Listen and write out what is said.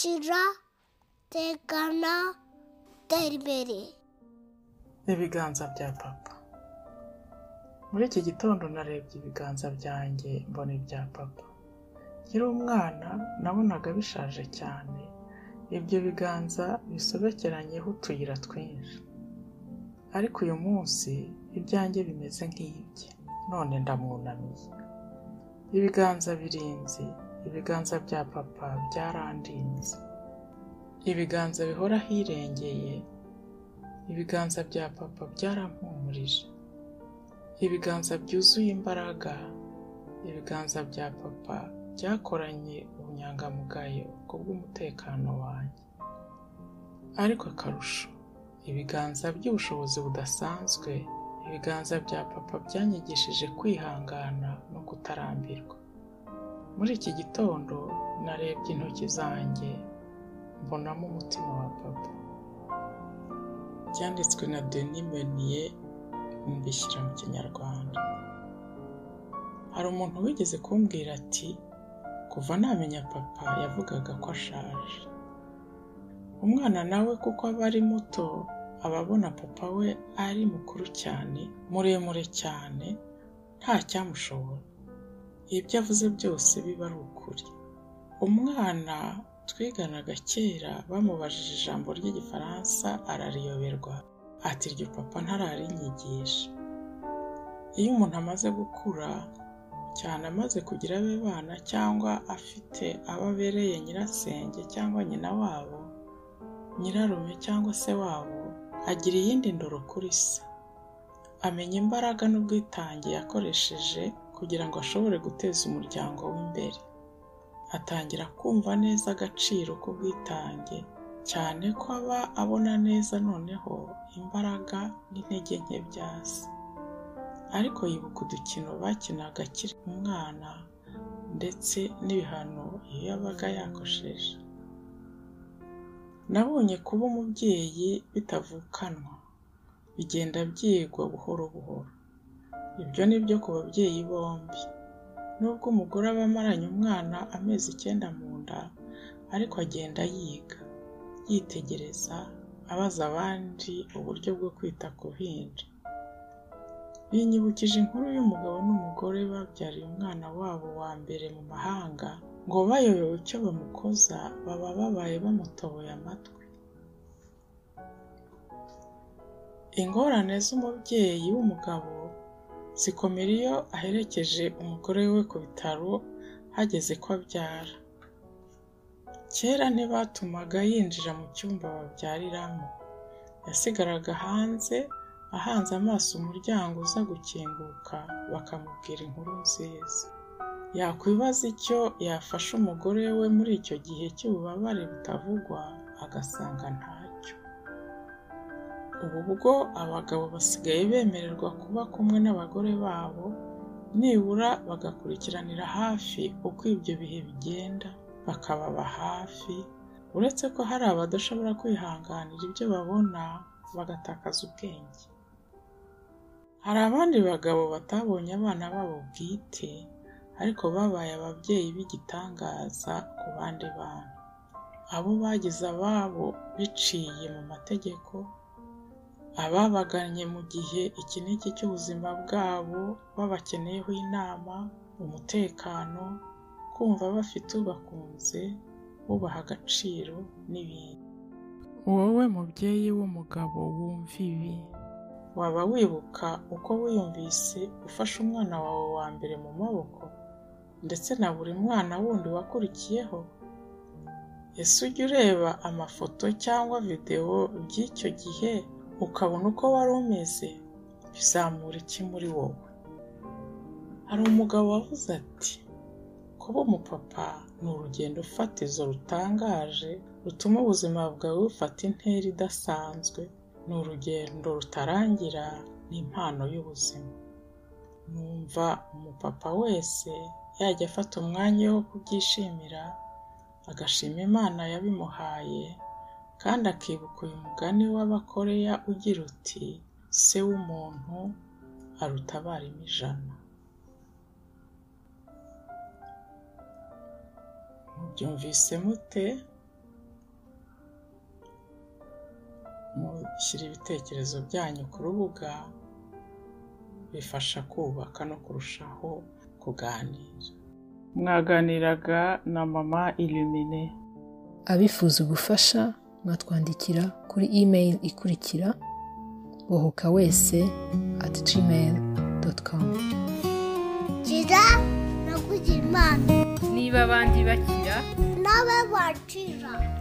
kira tegana tera imbere. Ibiganza bya papa. Muri iki gitondo narebye ibiganza byanjye mbona ibya papa. Nkiri umwana nabonaga bishaje cyane, ibyo biganza bisobekeranyeho utuyira twinshi. Ariko uyu munsi ibyanjye bimeze nk'ibye, none ndamwunamiye. Ibiganza birinze, ibiganza bya papa byarandinze. Ibiganza bihora hirengeye, ibiganza bya papa byarampumurije. Ibiganza byuzuye imbaraga, ibiganza bya papa byakoranye ubunyangamugayo kubw'umutekano wanjye. Ariko akarusho, ibiganza by'ubushobozi budasanzwe, ibiganza bya papa byanyigishije kwihangana no kutarambirwa. Muri iki gitondo narebye intoki zanjye mbonamo umutima wa papa. Byanditswe na Denis Meunier, mbishyira mu Kinyarwanda. Hari umuntu wigeze kumbwira ati, kuva namenya papa yavugaga ko ashaje. Umwana nawe kuko aba ari muto, aba abona papa we ari mukuru cyane, muremure cyane, nta cyamushobora. Ibyo avuze byose biba ari ukuri. Umwana twiganaga kera bamubajije ijambo ry'igifaransa arariyoberwa, ati iryo papa ntararinyigisha. Iyo umuntu amaze gukura cyane, amaze kugira abe bana cyangwa afite abo abereye nyirasenge cyangwa nyina wabo, nyirarume cyangwa se wabo, agira iyindi ndoro kuri se. Amenya imbaraga n'ubwitange yakoresheje kugira ngo ashobore guteza umuryango w'imbere. Atangira kumva neza agaciro k'ubwitange, cyane ko aba abona neza noneho imbaraga n'intege nke bya se. Ariko yibuka udukino bakinaga akiri umwana, ndetse n'ibihano iyo yabaga yakosheje. Nabonye kuba umubyeyi bitavukanwa, bigenda byigwa buhoro buhoro. Ibyo ni byo ku babyeyi bombi. Nubwo umugore aba amaranye umwana amezi 9 mu nda, ariko agenda yiga, yitegereza, abaza abandi uburyo bwo kwita ku ruhinja. Binyibukije inkuru y'umugabo n'umugore babyariye umwana wabo wa mbere mu mahanga, ngo bayobewe icyo bamukoza baba babaye bamutoboye amatwi. Ingorane z'umubyeyi w'umugabo zikomera iyo aherekeje umugore we ku bitaro hageze ko abyara. Kera ntibatumaga yinjira mu cyumba babyariramo, yasigaraga hanze ahanze amaso umuryango uza gukinguka bakamubwira inkuru nziza. Yakwibaza icyo yafasha umugore we muri icyo gihe cy'ububabare butavugwa, agasanga ntacyo. Ubu bwo abagabo basigaye bemererwa kuba kumwe n'abagore babo, nibura bagakurikiranira hafi uko ibyo bihe bigenda, bakababa hafi, uretse ko hari abadashobora kwihanganira ibyo babona bagatakaza ubwenge. Hari abandi bagabo batabonye abana babo bwite, ariko babaye ababyeyi b'igitangaza ku bandi bana. Abo bagize ababo biciye mu mategeko, ababaganye mu gihe iki n'iki cy'ubuzima bwabo babakeneyeho inama, umutekano, kumva bafite ubakunze, bubaha agaciro n'ibindi. Wowe mubyeyi w'umugabo wumva ibi, waba wibuka uko wiyumvise ufashe umwana wawe wa mbere mu maboko, ndetse na buri mwana wundi wakurikiyeho? Ese ujya ureba amafoto cyangwa videwo by'icyo gihe ukabona uko wari umeze? Bizamura iki muri wowe? Hari umugabo wavuze ati, kuba umupapa ni urugendo fatizo rutangaje rutuma ubuzima bwawe bufata intera idasanzwe. Ni urugendo rutarangira, ni impano y'ubuzima. Numva umupapa wese yajya afata umwanya wo kubyishimira, agashima Imana yabimuhaye, kandi akibuka uyu mugani w'Abakoreya ugira uti, se w'umuntu aruta abarimu 100. Mubyumvise mute? mushyira ibitekerezo byanyu ku rubuga, bifasha kubaka no kurushaho kuganira. Mwaganiraga na Mama Illumine. Abifuza ubufasha mwatwandikira kuri email ikurikira bohokawese@gmail.com. Gira no kugira Imana Niba abandi bakira nawe wakira.